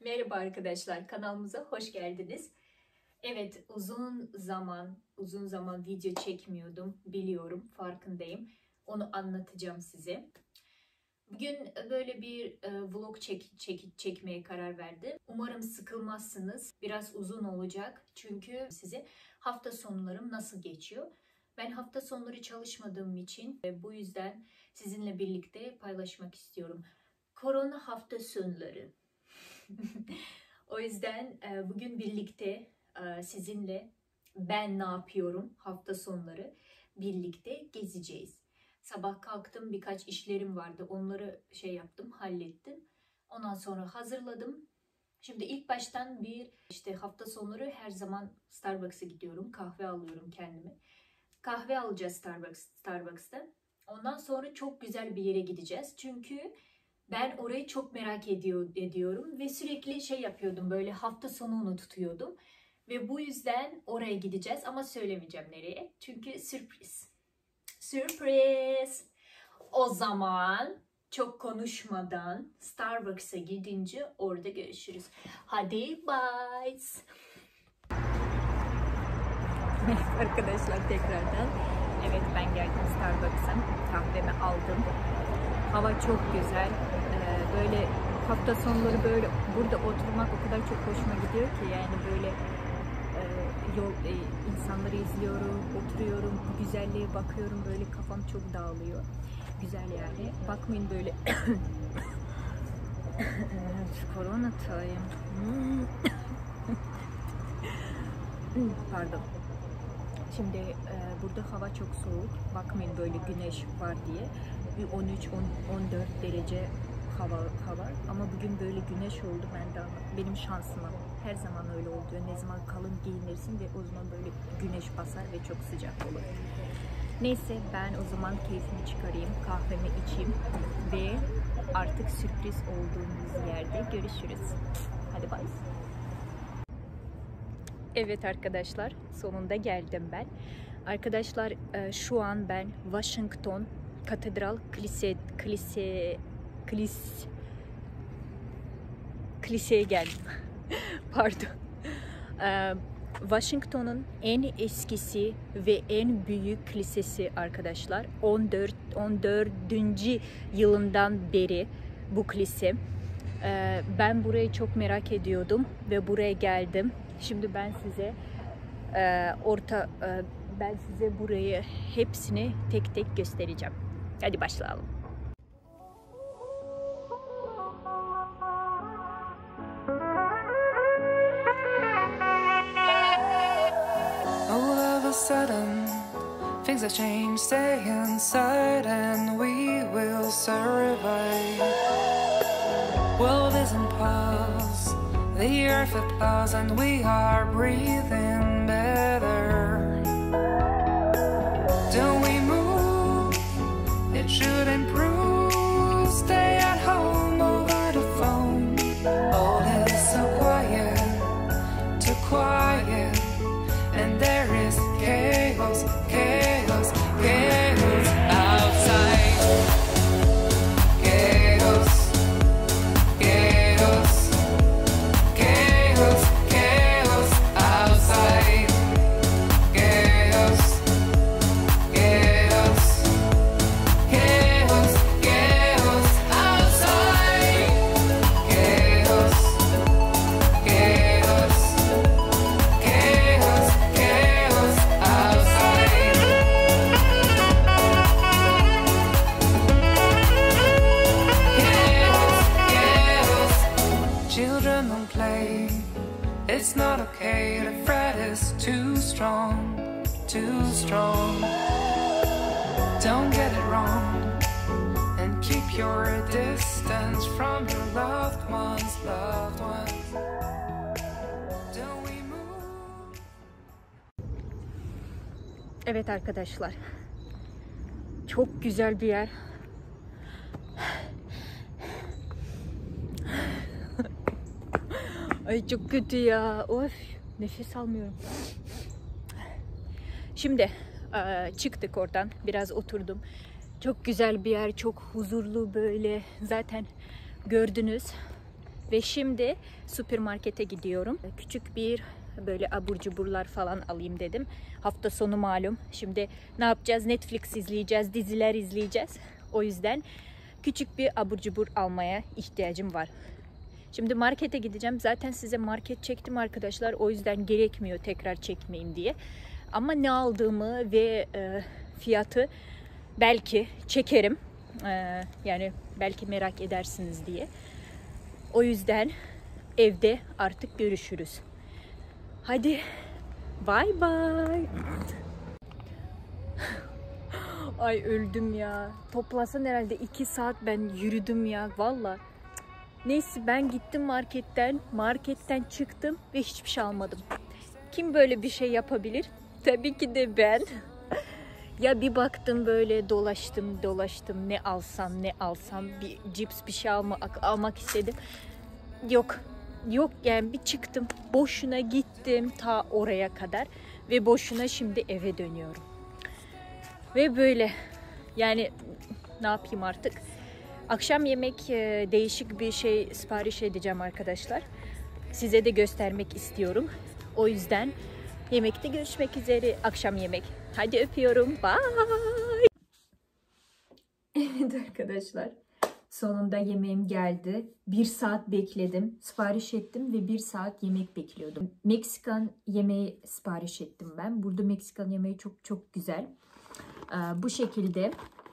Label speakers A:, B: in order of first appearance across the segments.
A: Merhaba arkadaşlar, kanalımıza hoş geldiniz. Evet, uzun zaman video çekmiyordum, biliyorum, farkındayım. Onu anlatacağım size. Bugün böyle bir vlog çekmeye karar verdim. Umarım sıkılmazsınız. Biraz uzun olacak çünkü size hafta sonlarım nasıl geçiyor. Ben hafta sonları çalışmadığım için bu yüzden sizinle birlikte paylaşmak istiyorum. Korona hafta sonları. O yüzden bugün birlikte sizinle ben ne yapıyorum hafta sonları birlikte gezeceğiz. Sabah kalktım, birkaç işlerim vardı, onları hallettim. Ondan sonra hazırladım. Şimdi ilk baştan hafta sonları her zaman Starbucks'a gidiyorum, kahve alıyorum kendime. Kahve alacağız Starbucks'ta. Ondan sonra çok güzel bir yere gideceğiz çünkü ben orayı çok merak ediyorum ve sürekli yapıyordum, böyle hafta sonunu tutuyordum. Ve bu yüzden oraya gideceğiz ama söylemeyeceğim nereye. Çünkü sürpriz. Sürpriz! O zaman çok konuşmadan Starbucks'a gidince orada görüşürüz. Hadi bye! Merhaba arkadaşlar tekrardan. Evet, ben geldim Starbucks'a. Kahvemi aldım. Hava çok güzel. Böyle hafta sonları böyle burada oturmak o kadar çok hoşuma gidiyor ki, yani böyle insanları izliyorum, oturuyorum, güzelliğe bakıyorum, böyle kafam çok dağılıyor. Güzel yani. Bakmayın böyle korona time. Pardon. Şimdi burada hava çok soğuk. Bakmayın böyle güneş var diye. 13-14 derece hava ama bugün böyle güneş oldu. Benim şansıma her zaman öyle oluyor. Ne zaman kalın giyinirsin ve o zaman böyle güneş basar ve çok sıcak olur. Neyse, ben o zaman keyfimi çıkarayım, kahvemi içeyim ve artık sürpriz olduğumuz yerde görüşürüz. Hadi bye. Evet arkadaşlar, sonunda geldim ben. Arkadaşlar, şu an ben Washington Katedral Kiliseye geldim. Pardon. Washington'un en eskisi ve en büyük kilisesi arkadaşlar. 14. yılından beri bu kilise. Ben burayı çok merak ediyordum ve buraya geldim. Şimdi ben size burayı hepsini tek tek göstereceğim. Hadi başlayalım.
B: All of a sudden, things have changed. Stay inside and we will survive. World is in pause, the earth applauds, and we are breathing better. Don't we move? It should improve. Stay at home over the phone. All is so quiet, too quiet, and there is chaos, chaos, chaos outside. Chaos, chaos, chaos, chaos outside. Chaos, chaos, chaos, chaos outside. Chaos, chaos, chaos, chaos outside. Chaos, chaos. Children don't play. It's not okay. The threat is too strong, too strong. Don't get it wrong, and keep your distance from your loved ones, loved ones. Don't we move?
A: Evet arkadaşlar, çok güzel bir yer. Ay çok kötü ya. Of, nefes almıyorum. Şimdi çıktık oradan, biraz oturdum. Çok güzel bir yer, çok huzurlu böyle. Zaten gördünüz. Ve şimdi süpermarkete gidiyorum. Küçük bir böyle abur cuburlar falan alayım dedim. Hafta sonu malum. Şimdi ne yapacağız? Netflix izleyeceğiz, diziler izleyeceğiz. O yüzden küçük bir abur cubur almaya ihtiyacım var. Şimdi markete gideceğim. Zaten size market çektim arkadaşlar. O yüzden gerekmiyor tekrar çekmeyeyim diye. Ama ne aldığımı ve fiyatı belki çekerim. Yani belki merak edersiniz diye. O yüzden evde artık görüşürüz. Hadi bye bye. Ay öldüm ya. Toplasan herhalde 2 saat ben yürüdüm ya. Valla. Neyse ben gittim marketten çıktım ve hiçbir şey almadım. Kim böyle bir şey yapabilir? Tabii ki de ben. Ya bir baktım böyle dolaştım ne alsam bir cips bir şey almak istedim. Yok yani bir çıktım boşuna gittim ta oraya kadar ve boşuna şimdi eve dönüyorum. Ve böyle yani ne yapayım artık? Akşam yemek değişik bir şey sipariş edeceğim arkadaşlar. Size de göstermek istiyorum. O yüzden yemekte görüşmek üzere. Akşam yemek. Hadi öpüyorum. Bye. Evet arkadaşlar. Sonunda yemeğim geldi. 1 saat bekledim. Sipariş ettim ve 1 saat yemek bekliyordum. Meksikan yemeği sipariş ettim ben. Burada Meksikan yemeği çok güzel. Bu şekilde.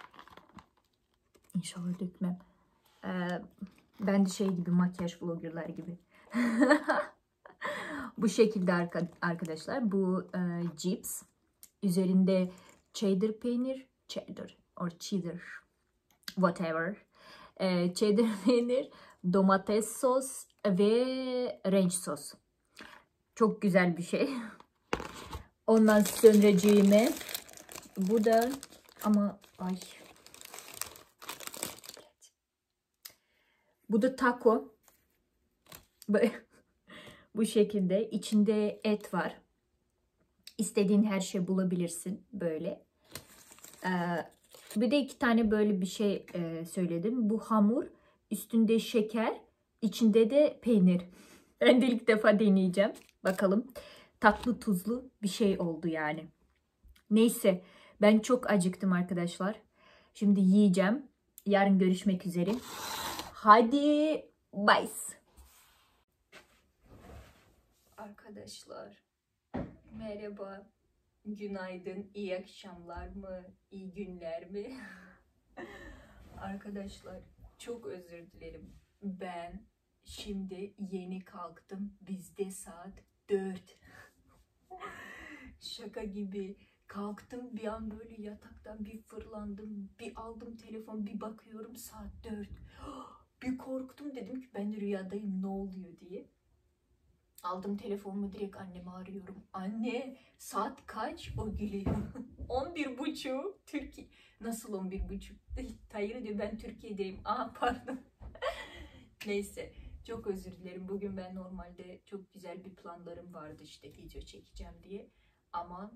A: İnşallah dökmem. Ben de şey gibi makyaj vloggerlar gibi. Bu şekilde arkadaşlar. Bu cips. Üzerinde cheddar peynir. Cheddar. Whatever. Cheddar peynir. Domates sos ve ranch sos. Çok güzel bir şey. Ondan sonracığıma bu da ama ay. Bu da taco. Bu şekilde. İçinde et var. İstediğin her şey bulabilirsin. Böyle. Bir de 2 tane böyle bir şey söyledim. Bu hamur. Üstünde şeker. İçinde de peynir. Ben de ilk defa deneyeceğim. Bakalım. Tatlı tuzlu bir şey oldu yani. Neyse. Ben çok acıktım arkadaşlar. Şimdi yiyeceğim. Yarın görüşmek üzere. Hadi bye. Arkadaşlar merhaba, günaydın, iyi akşamlar mı, iyi günler mi? Arkadaşlar çok özür dilerim. Ben şimdi yeni kalktım. Bizde saat 4. Şaka gibi. Kalktım bir an böyle yataktan bir fırlandım. Bir aldım telefon bir bakıyorum saat 4. Bir korktum dedim ki ben rüyadayım ne oluyor diye. Aldım telefonumu direkt annemi arıyorum. Anne saat kaç? O gülüyor. 11.30 Türkiye. Nasıl 11.30? Hayır diyor ben Türkiye'deyim. Aa pardon. Neyse çok özür dilerim. Bugün ben normalde çok güzel bir planlarım vardı işte video çekeceğim diye. Ama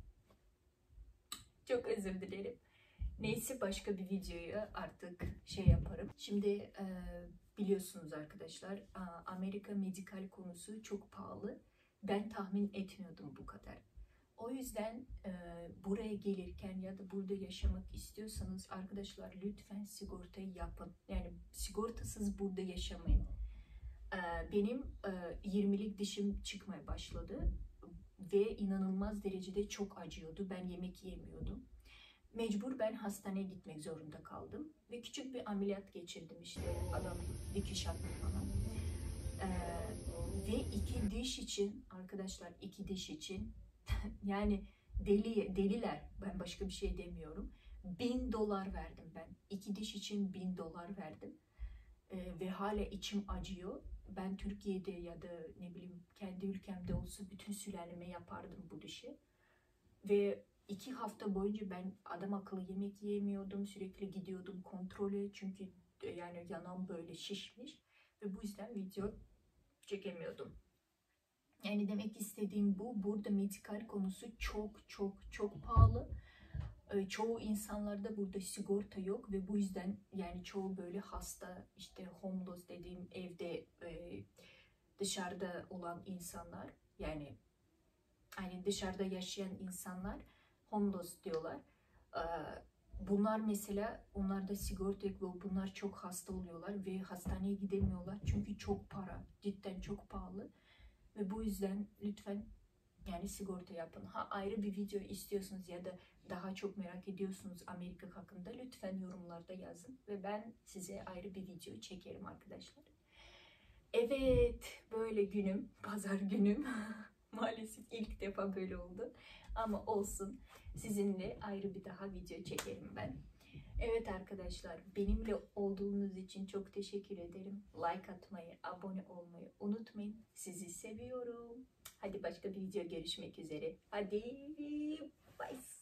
A: çok özür dilerim. Neyse başka bir videoyu artık şey yaparım. Şimdi biliyorsunuz arkadaşlar Amerika medikal konusu çok pahalı. Ben tahmin etmiyordum bu kadar. O yüzden buraya gelirken ya da burada yaşamak istiyorsanız arkadaşlar lütfen sigortayı yapın. Yani sigortasız burada yaşamayın. Benim 20'lik dişim çıkmaya başladı ve inanılmaz derecede çok acıyordu. Ben yemek yemiyordum. Mecbur ben hastaneye gitmek zorunda kaldım. Ve küçük bir ameliyat geçirdim işte. Adam dikiş attı falan. Ve 2 diş için arkadaşlar 2 diş için yani deliler. Ben başka bir şey demiyorum. $1000 verdim ben. 2 diş için $1000 verdim. Ve hala içim acıyor. Ben Türkiye'de ya da ne bileyim kendi ülkemde olsa bütün sülaleme yapardım bu dişi. Ve 2 hafta boyunca ben adam akıllı yemek yiyemiyordum. Sürekli gidiyordum kontrole. Çünkü yani yanağım böyle şişmiş. Ve bu yüzden video çekemiyordum. Yani demek istediğim bu. Burada medikal konusu çok pahalı. Çoğu insanlarda burada sigorta yok ve bu yüzden yani çoğu böyle hasta, işte homeless dediğim evde dışarıda olan insanlar, yani dışarıda yaşayan insanlar homeless diyorlar. Bunlar mesela, onlarda sigorta yok ve bunlar çok hasta oluyorlar ve hastaneye gidemiyorlar çünkü çok para, cidden çok pahalı ve bu yüzden lütfen yani sigorta yapın. Ha, ayrı bir video istiyorsunuz ya da daha çok merak ediyorsunuz Amerika hakkında, lütfen yorumlarda yazın ve ben size ayrı bir video çekerim arkadaşlar. Evet, böyle günüm, pazar günüm. Maalesef ilk defa böyle oldu. Ama olsun, sizinle ayrı bir daha video çekerim ben. Evet arkadaşlar, benimle olduğunuz için çok teşekkür ederim. Like atmayı, abone olmayı unutmayın. Sizi seviyorum. Hadi başka bir video görüşmek üzere. Hadi bye.